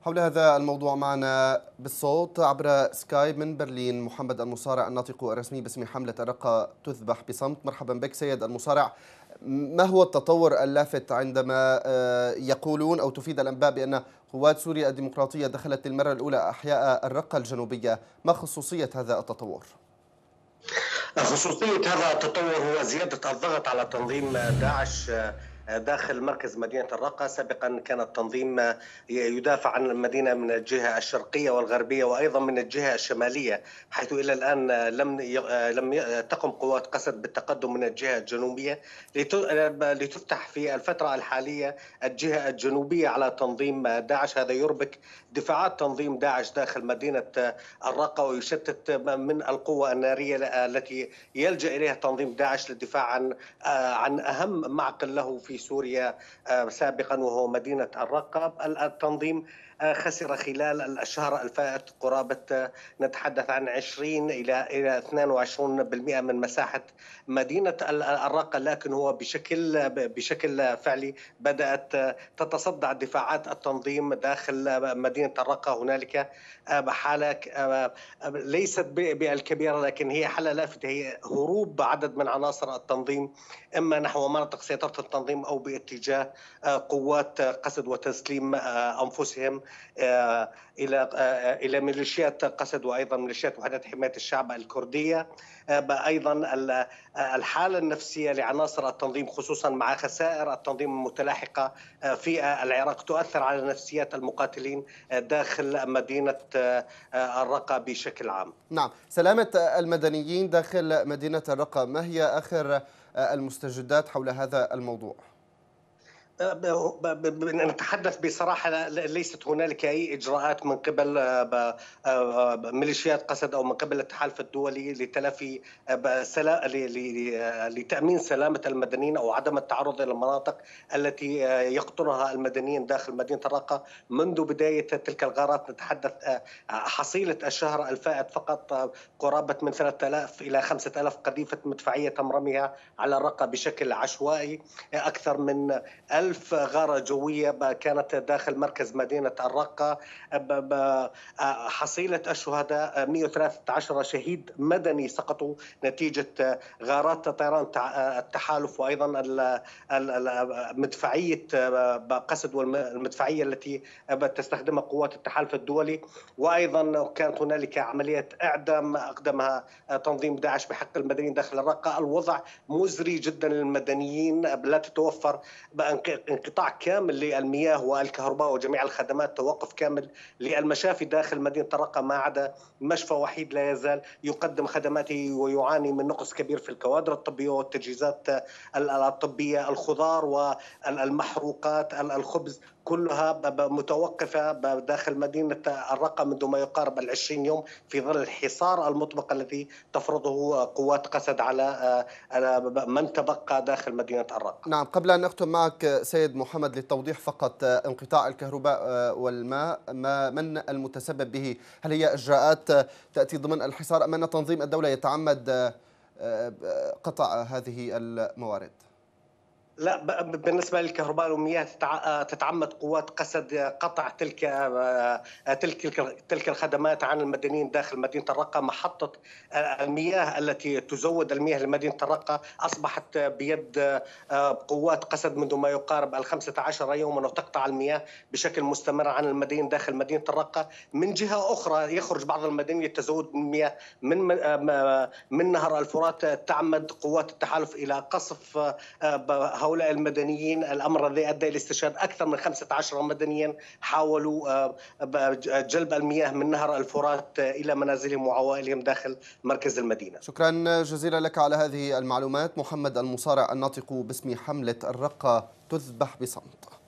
حول هذا الموضوع معنا بالصوت عبر سكايب من برلين محمد المصارع الناطق الرسمي باسم حملة الرقة تذبح بصمت. مرحبا بك سيد المصارع. ما هو التطور اللافت عندما يقولون أو تفيد الأنباء بأن قوات سوريا الديمقراطية دخلت للمرة الأولى أحياء الرقة الجنوبية؟ ما خصوصية هذا التطور؟ خصوصية هذا التطور هو زيادة الضغط على تنظيم داعش داخل مركز مدينة الرقة. سابقا كان التنظيم يدافع عن المدينة من الجهة الشرقية والغربية وأيضا من الجهة الشمالية، حيث إلى الآن لم تقم قوات قسد بالتقدم من الجهة الجنوبية لتفتح في الفترة الحالية الجهة الجنوبية على تنظيم داعش. هذا يربك دفاعات تنظيم داعش داخل مدينة الرقة ويشتت من القوة النارية التي يلجأ إليها تنظيم داعش للدفاع عن أهم معقل له في سوريا سابقا وهو مدينة الرقة. التنظيم خسر خلال الشهر الفائت قرابة نتحدث عن 20 إلى 22% من مساحة مدينة الرقة، لكن هو بشكل فعلي بدأت تتصدع دفاعات التنظيم داخل مدينة الرقة. هنالك حالة ليست بالكبيرة لكن هي حالة لافتة، هي هروب عدد من عناصر التنظيم إما نحو مناطق سيطرة التنظيم أو باتجاه قوات قسد وتسليم أنفسهم إلى ميليشيات قسد وأيضا ميليشيات وحدة حماية الشعب الكردية. أيضا الحالة النفسية لعناصر التنظيم خصوصا مع خسائر التنظيم المتلاحقة في العراق تؤثر على نفسيات المقاتلين داخل مدينة الرقة بشكل عام. نعم، سلامة المدنيين داخل مدينة الرقة، ما هي آخر المستجدات حول هذا الموضوع؟ نتحدث بصراحة ليست هنالك أي إجراءات من قبل ميليشيات قسد أو من قبل التحالف الدولي لتلافي لتأمين سلامة المدنيين أو عدم التعرض إلى المناطق التي يقطنها المدنيين داخل مدينة الرقة منذ بداية تلك الغارات. نتحدث حصيلة الشهر الفائت فقط قرابة من 3000 إلى 5000 قذيفة مدفعية تم رميها على الرقة بشكل عشوائي. أكثر من 1000 غارة جوية كانت داخل مركز مدينة الرقة. حصيلة الشهداء 113 شهيد مدني سقطوا نتيجة غارات طيران التحالف وأيضا مدفعية قسد والمدفعية التي تستخدمها قوات التحالف الدولي. وأيضا كانت هنالك عملية إعدام أقدمها تنظيم داعش بحق المدنيين داخل الرقة. الوضع مزري جدا للمدنيين، لا تتوفر انقطاع كامل للمياه والكهرباء وجميع الخدمات، توقف كامل للمشافي داخل مدينة الرقة ما عدا مشفى وحيد لا يزال يقدم خدماته ويعاني من نقص كبير في الكوادر الطبية والتجهيزات الطبية. الخضار والمحروقات الخبز كلها متوقفة داخل مدينة الرقة منذ ما يقارب 20 يوم في ظل الحصار المطبق الذي تفرضه قوات قسد على من تبقى داخل مدينة الرقة. نعم، قبل أن نختم معك سيد محمد للتوضيح فقط، انقطاع الكهرباء والماء من المتسبب به؟ هل هي إجراءات تأتي ضمن الحصار أم أن تنظيم الدولة يتعمد قطع هذه الموارد؟ لا، بالنسبة للكهرباء والمياه تتعمد قوات قسد قطع تلك الخدمات عن المدنيين داخل مدينة الرقة. محطة المياه التي تزود المياه لمدينة الرقة أصبحت بيد قوات قسد منذ ما يقارب 15 يوما وتقطع المياه بشكل مستمر عن المدينين داخل مدينة الرقة. من جهة أخرى يخرج بعض المدنيين للتزود بالمياه من نهر الفرات. تعمد قوات التحالف إلى قصف هؤلاء المدنيين، الأمر الذي أدى إلى استشهاد أكثر من 15 مدنيا حاولوا جلب المياه من نهر الفرات إلى منازلهم وعوائلهم داخل مركز المدينة. شكرا جزيلا لك على هذه المعلومات. محمد المصارع الناطق باسم حملة الرقة تذبح بصمت.